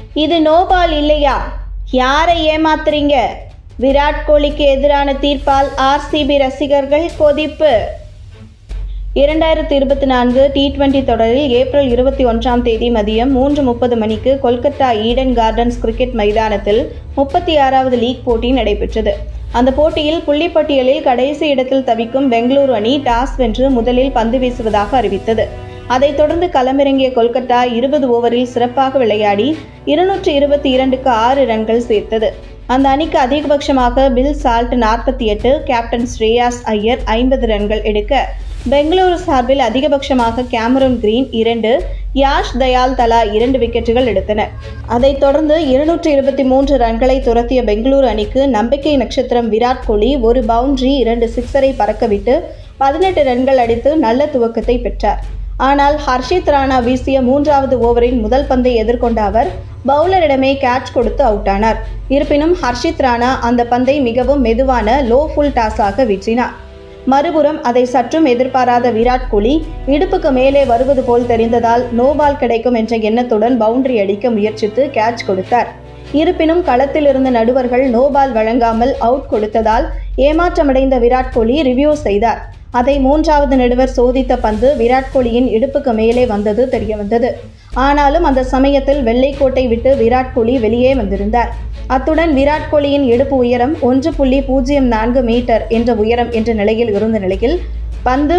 இது no ball இல்லையா? யாரை ஏமாத்துறீங்க? விராட் கோலிக்கு எதிரான தீர்ப்பால் ஆர்சிபி ரசிகர்கள் கொதிப்பு. 2024 T20 தொடரில் ஏப்ரல் 21ஆம் தேதி மதியம் 3:30 மணிக்கு கொல்கத்தா ஈடன் கார்டன்ஸ் கிரிக்கெட் மைதானத்தில் 36வது லீக் போட்டி நடைபெற்றது. அந்த போட்டியில் புள்ளிப்பட்டியலில் கடைசி இடத்தில் தவிக்கும் பெங்களூரு அணி டாஸ் வென்று முதலில் பந்து வீசுவதாக அறிவித்தது. அதைத் தொடர்ந்து களமிறங்கிய கொல்கத்தா 20 ஓவரில் சிறப்பாக விளையாடி 222க்கு 6 ரன்கள் சேர்த்தது. அந்த அணிக்கு அதிகபட்சமாக Phil Salt 48, captain Shreyas Iyer 50 ரன்கள் எடுக்க, பெங்களூரு சார்பில் அதிகபட்சமாக கேமரூன் கிரீன் 2, யாஷ் தயால் தலா 2 விக்கெட்டுகள் எடுத்தனர். அதைத் தொடர்ந்து 223 ரன்களை துரத்திய பெங்களூரு அணிக்கு நம்பிக்கை நட்சத்திரம் விராட் கோலி ஒரு பவுண்டரி 2 சிக்ஸரை பறக்கவிட்டு 18 ரன்கள் அடித்து நல்ல துவக்கத்தை பெற்றார். ஆனால் ஹர்ஷித் ராணா வீசிய 3வது ஓவரின் முதல் பந்தை எதிர்கொண்ட அவர் பவுலரிடமே கேட்ச் கொடுத்து அவுட் ஆனார். இருப்பினும் ஹர்ஷித் ராணா அந்த பந்தை மிகவும் மெதுவான லோ ஃபுல் டாஸாக வீசினார். மறுபுறம் அதை சற்றும் எதிர்பாராத விராட் கோலி இடுப்புக்கு மேலே வருவது போல் தெரிந்ததால் நோபால் கிடைக்கும் என்ற எண்ணத்துடன் பவுண்டரி அடிக்க முயற்சித்து கேட்ச் கொடுத்தார். இருப்பினும் களத்தில் இருந்த நடுவர்கள் நோபால் வழங்காமல் அவுட் கொடுத்ததால் ஏமாற்றமடைந்த விராட் கோலி ரிவ்யூ செய்தார். அதை 3வது நடுவர் சோதித்த பந்து விராட் கோலியின் இடுப்புக்கு மேலே வந்தது தெரியவந்தது. ஆனாலும் அந்த சமயத்தில் வெள்ளைக்கோட்டை விட்டு விராட் கோலி வெளியே வந்திருந்தார். அத்துடன் விராட் கோலியின் இடுப்பு உயரம் 1.04 மீட்டர் என்ற உயரம் என்ற நிலையில் இருந்த நிலையில் பந்து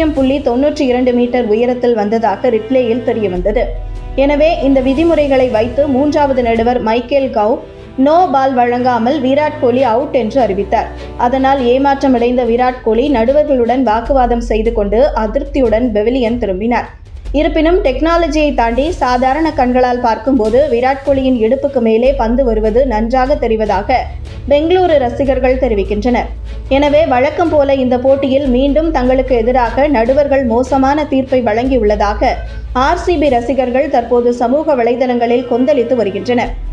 0.92 மீட்டர் உயரத்தில் வந்ததாக ரிப்ளேயில் தெரியவந்தது. எனவே இந்த விதிமுறைகளை வைத்து 3வது நடுவர் மைக்கேல் கவ் நோ பால் வழங்காமல் விராட் கோலி அவுட் என்று அறிவித்தார். அதனால் ஏமாற்றமடைந்த விராட் கோலி நடுவர்களுடன் வாக்குவாதம் செய்து கொண்டு அதிருப்தியுடன் பெவிலியன் திரும்பினார். இருப்பினும் டெக்னாலஜியை தாண்டி சாதாரண கண்களால் பார்க்கும்போது விராட் கோலியின் இடுப்புக்கு மேலே பந்து வருவது நன்றாக தெரிவதாக பெங்களூரு ரசிகர்கள் தெரிவிக்கின்றனர். எனவே வழக்கம் போல இந்த போட்டியில் மீண்டும் தங்களுக்கு எதிராக நடுவர்கள் மோசமான தீர்ப்பை வழங்கியுள்ளதாக ஆர்சிபி ரசிகர்கள் தற்போது சமூக வலைதளங்களில் கொந்தளித்து வருகின்றனர்.